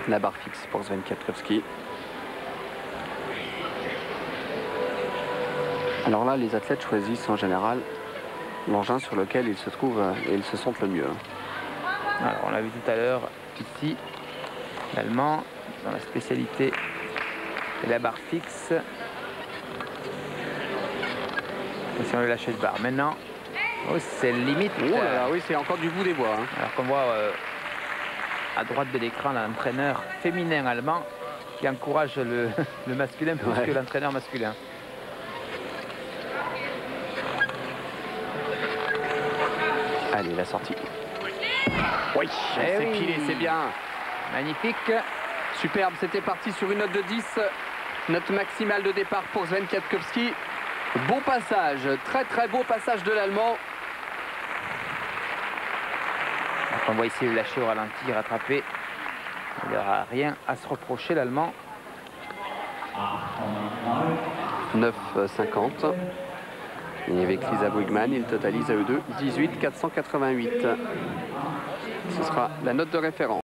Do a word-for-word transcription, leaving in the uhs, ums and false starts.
La barre fixe pour Sven Kwiatkowski. Alors là, les athlètes choisissent en général l'engin sur lequel ils se trouvent et ils se sentent le mieux. Alors, on l'a vu tout à l'heure, ici, l'Allemand, dans la spécialité de la barre fixe. Si on veut lâcher de barre. Maintenant, oh, c'est limite. Oh là là, oui, c'est encore du bout des bois. Hein. Alors qu'on voit euh, à droite de l'écran l'entraîneur féminin allemand qui encourage le, le masculin plus ouais. que l'entraîneur masculin. Allez, la sortie. Oui, c'est oui. pilé, c'est bien. Magnifique. Superbe, c'était parti sur une note de dix. Note maximale de départ pour Sven Kwiatkowski. Beau passage, très très beau passage de l'Allemand. On voit ici le lâcher au ralenti, rattraper. Il n'aura rien à se reprocher, l'Allemand. neuf cinquante. Et avec Lisa Brugman, il totalise à eux deux dix-huit quatre cent quatre-vingt-huit. Ce sera la note de référence.